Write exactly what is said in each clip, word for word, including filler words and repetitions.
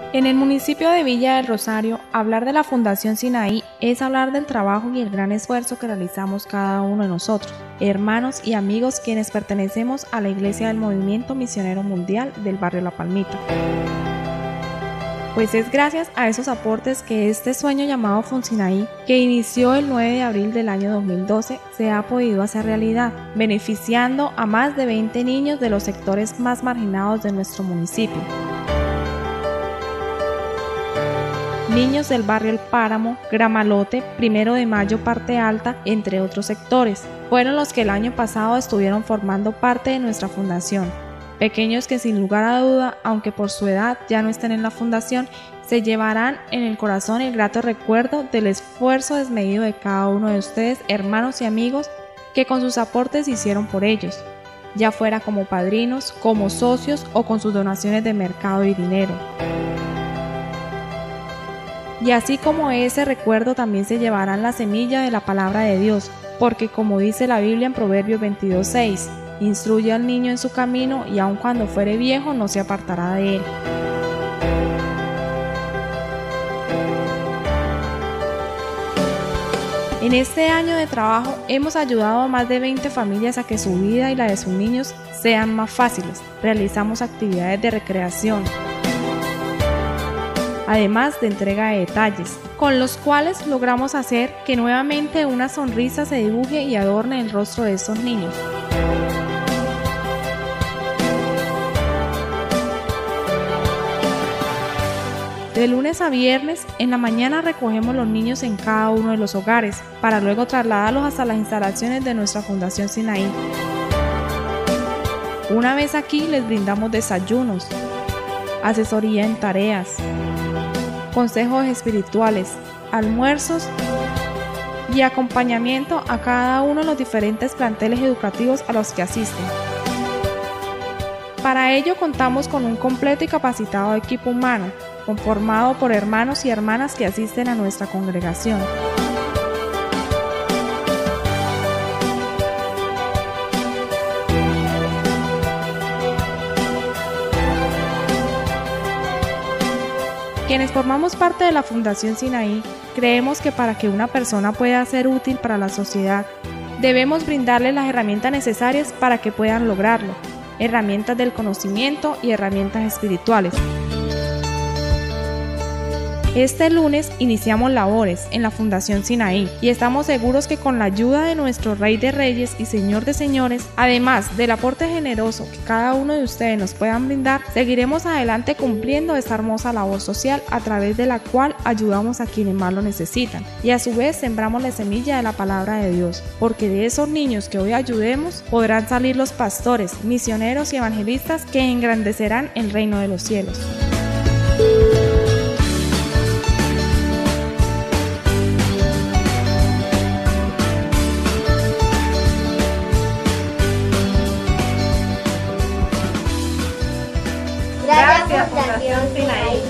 En el municipio de Villa del Rosario, hablar de la Fundación Sinaí es hablar del trabajo y el gran esfuerzo que realizamos cada uno de nosotros, hermanos y amigos quienes pertenecemos a la Iglesia del Movimiento Misionero Mundial del barrio La Palmita. Pues es gracias a esos aportes que este sueño llamado FunSinaí, que inició el nueve de abril del año dos mil doce, se ha podido hacer realidad, beneficiando a más de veinte niños de los sectores más marginados de nuestro municipio. Niños del barrio El Páramo, Gramalote, Primero de Mayo, Parte Alta, entre otros sectores, fueron los que el año pasado estuvieron formando parte de nuestra fundación. Pequeños que sin lugar a duda, aunque por su edad ya no estén en la fundación, se llevarán en el corazón el grato recuerdo del esfuerzo desmedido de cada uno de ustedes, hermanos y amigos, que con sus aportes hicieron por ellos, ya fuera como padrinos, como socios o con sus donaciones de mercado y dinero. Y así como ese recuerdo también se llevarán la semilla de la palabra de Dios, porque como dice la Biblia en Proverbios veintidós seis, instruye al niño en su camino y aun cuando fuere viejo no se apartará de él. En este año de trabajo hemos ayudado a más de veinte familias a que su vida y la de sus niños sean más fáciles. Realizamos actividades de recreación, además de entrega de detalles, con los cuales logramos hacer que nuevamente una sonrisa se dibuje y adorne el rostro de estos niños. De lunes a viernes, en la mañana recogemos los niños en cada uno de los hogares, para luego trasladarlos hasta las instalaciones de nuestra Fundación Sinaí. Una vez aquí les brindamos desayunos, asesoría en tareas, consejos espirituales, almuerzos y acompañamiento a cada uno de los diferentes planteles educativos a los que asisten. Para ello contamos con un completo y capacitado equipo humano, conformado por hermanos y hermanas que asisten a nuestra congregación. Quienes formamos parte de la Fundación Sinaí, creemos que para que una persona pueda ser útil para la sociedad, debemos brindarle las herramientas necesarias para que puedan lograrlo, herramientas del conocimiento y herramientas espirituales. Este lunes iniciamos labores en la Fundación Sinaí y estamos seguros que con la ayuda de nuestro Rey de Reyes y Señor de Señores, además del aporte generoso que cada uno de ustedes nos puedan brindar, seguiremos adelante cumpliendo esta hermosa labor social a través de la cual ayudamos a quienes más lo necesitan y a su vez sembramos la semilla de la palabra de Dios, porque de esos niños que hoy ayudemos podrán salir los pastores, misioneros y evangelistas que engrandecerán el reino de los cielos. Gracias, Fundación Sinaí.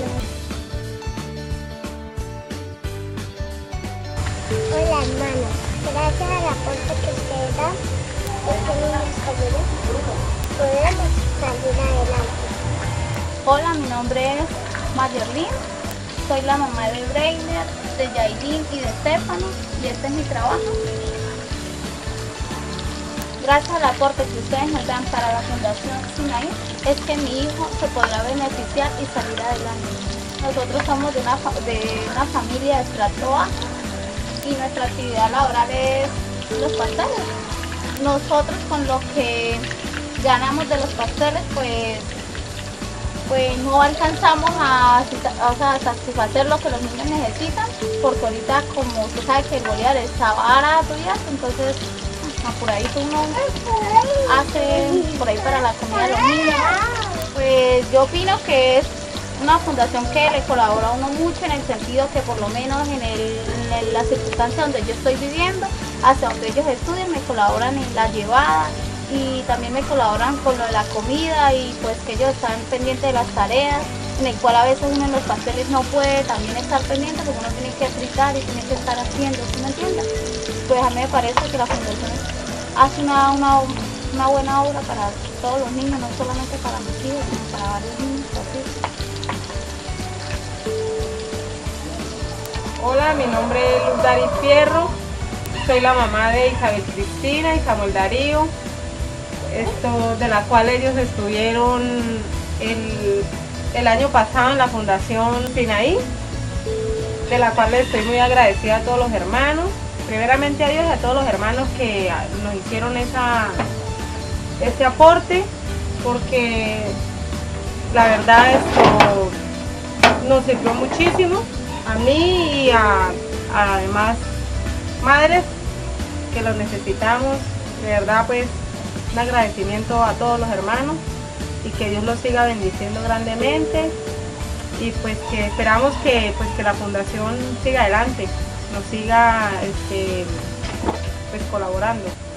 Hola, hermanos. Gracias al aporte que ustedes dan, estos niños comunes podemos salir adelante. Hola, mi nombre es Mayerlin. Soy la mamá de Breiner, de Yailin y de Estefano, y este es mi trabajo. Gracias al aporte que ustedes nos dan para la Fundación Sinaí, es que mi hijo se podrá beneficiar y salir adelante. Nosotros somos de una, de una familia de estrato A y nuestra actividad laboral es los pasteles. Nosotros con lo que ganamos de los pasteles, pues, pues no alcanzamos a, o sea, a satisfacer lo que los niños necesitan, porque ahorita, como usted sabe que el bolívar está barato y eso, entonces por ahí uno hace por ahí para la comida de los niños. Pues yo opino que es una fundación que le colabora a uno mucho, en el sentido que por lo menos en, el, en el, la circunstancia donde yo estoy viviendo, hasta donde ellos estudian, me colaboran en la llevada y también me colaboran con lo de la comida, y pues que ellos están pendientes de las tareas, en el cual a veces uno en los pasteles no puede también estar pendiente porque uno tiene que fritar y tiene que estar haciendo, ¿sí me entiendes? Pues a mí me parece que la fundación hace una, una, una buena obra para todos los niños, no solamente para mis hijos, sino para varios niños. Así. Hola, mi nombre es Luz Daris Fierro, soy la mamá de Isabel Cristina y Samuel Darío, esto, de la cual ellos estuvieron el, el año pasado en la Fundación Sinaí, de la cual les estoy muy agradecida a todos los hermanos, primeramente a Dios y a todos los hermanos que nos hicieron esa, este aporte, porque la verdad esto nos sirvió muchísimo a mí y a, a demás madres que los necesitamos. De verdad, pues un agradecimiento a todos los hermanos y que Dios los siga bendiciendo grandemente, y pues que esperamos que, pues, que la fundación siga adelante, nos siga este, pues, colaborando.